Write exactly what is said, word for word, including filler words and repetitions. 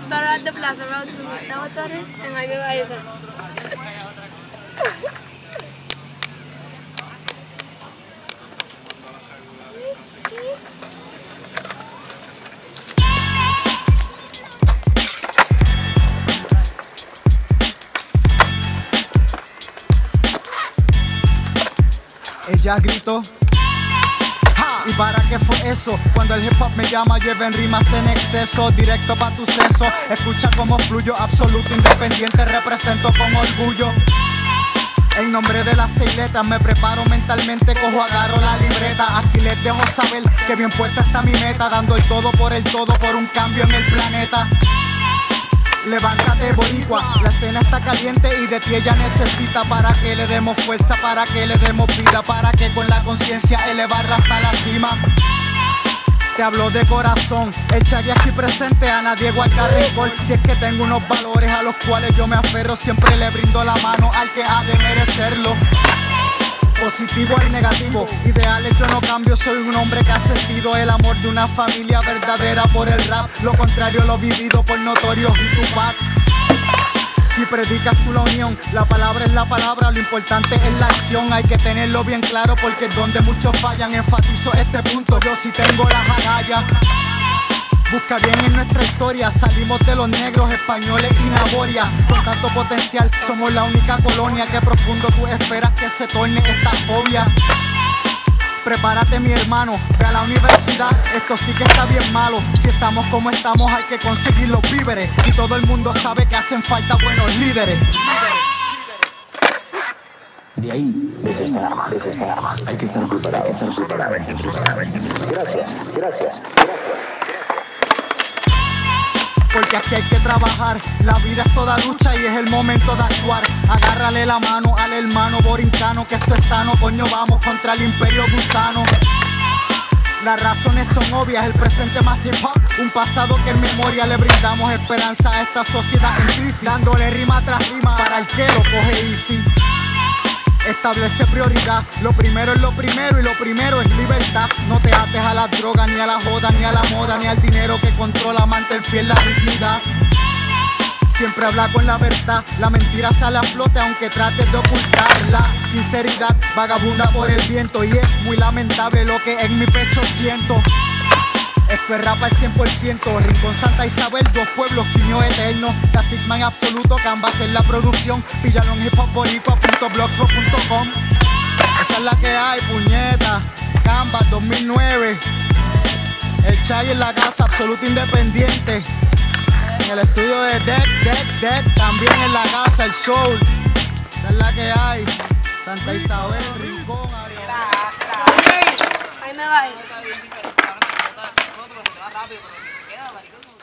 paro at the Plaza Road to Gustavo Torres en Jaime Baeza. Ella gritó, ¡ja! ¿Y para qué fue eso? Cuando el hip hop me llama, lleven rimas en exceso, directo pa' tu seso. Escucha cómo fluyo, absoluto independiente, represento con orgullo. En nombre de las seis letras me preparo mentalmente, cojo, agarro la libreta. Aquí les dejo saber que bien puesta está mi meta, dando el todo por el todo, por un cambio en el planeta. Levántate, boricua, la escena está caliente y de ti ella necesita, para que le demos fuerza, para que le demos vida, para que con la conciencia elevarla hasta la cima. Te hablo de corazón, el Chagui aquí presente, a nadie guarda rencor. Si es que tengo unos valores a los cuales yo me aferro, siempre le brindo la mano al que ha de merecerlo. Positivo al negativo, ideales yo no cambio, soy un hombre que ha sentido el amor de una familia verdadera por el rap. Lo contrario lo vivido por Notorious y Tupac. Si predicas tú la unión, la palabra es la palabra, lo importante es la acción. Hay que tenerlo bien claro porque es donde muchos fallan. Enfatizo este punto, yo sí tengo las agallas. Busca bien en nuestra historia, salimos de los negros, españoles y Naboria. Con tanto potencial, somos la única colonia que profundo tú esperas que se torne esta fobia. Prepárate mi hermano, ve a la universidad, esto sí que está bien malo. Si estamos como estamos hay que conseguir los víveres, y todo el mundo sabe que hacen falta buenos líderes. De ahí, desde esta arma, desde esta arma. Hay que estar preparado, hay que estar preparado. Gracias, gracias, gracias. Porque aquí hay que trabajar, la vida es toda lucha y es el momento de actuar. Agárrale la mano al hermano borincano, que esto es sano, coño, vamos contra el imperio gusano. Las razones son obvias, el presente más hip hop, un pasado que en memoria le brindamos esperanza a esta sociedad en crisis, dándole rima tras rima para el que lo coge easy. Establece prioridad, lo primero es lo primero y lo primero es libertad. No te ates a las drogas, ni a la joda, ni a la moda, ni al dinero que controla, mantén fiel la dignidad. Siempre habla con la verdad, la mentira sale a flote aunque trates de ocultarla. Sinceridad vagabunda por el viento y es muy lamentable lo que en mi pecho siento. Esto es rap al cien por ciento, Rincón Santa Isabel, dos pueblos, piño eterno. La Sixman absoluto, Canvas en la producción. Píllalo en hip hop boricua punto blogspot punto com. Esa es la que hay, puñeta. Canvas dos mil nueve. El Chagui en la casa, absoluto independiente. En el estudio de Deck, Deck, Deck. También en la casa, el Soul. Esa es la que hay. Santa Isabel, Rincón, Jaime Baeza. Rápido, pero queda, marico.